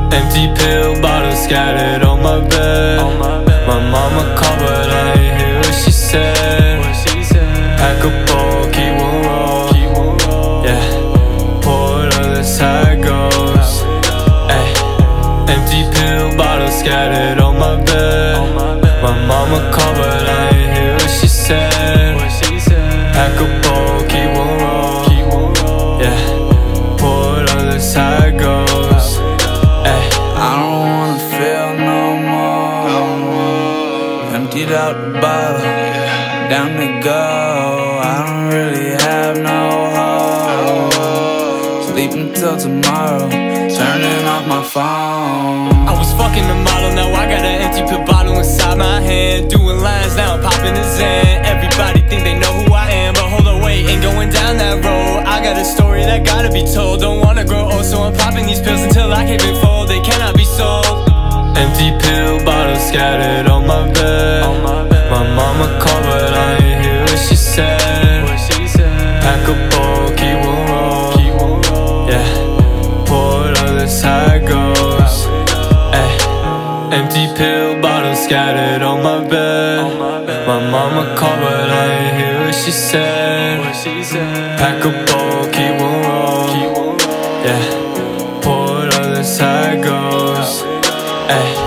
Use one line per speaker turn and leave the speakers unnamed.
Empty pill bottles scattered on my bed. My mama called but I ain't hear what she said. Pack a bowl, keep one roll. Yeah, pour it up, that's how it goes. Ay. Empty pill bottles scattered on my bed. My mama called but I ain't hear what she said. Pack a bowl, keep one roll. Yeah, pour it up, that's how it goes. Ay.
I don't wanna feel no more. Emptied out the bottle, down to go. I don't really have no hope. Sleeping till tomorrow, turning off my phone.
I was fucking the model, now I got an empty pill bottle inside my hand. Doing lines, now I'm popping the Xan. Everybody think they know who I am, but hold on, wait, ain't going down that road. I got a story that gotta be told. Don't wanna grow old, so I'm popping these pills until I can't even fold. They cannot be sold. Empty pill bottles scattered on my bed. My mama called but I ain't hear what she said. Pack a bowl, keep one roll. Yeah, pour it up, that's how it goes. Ay. Empty pill bottles scattered on my bed. My mama called but I ain't hear what she said. Pack a bowl, keep one roll. Yeah, pour it up, that's how it goes. Ay.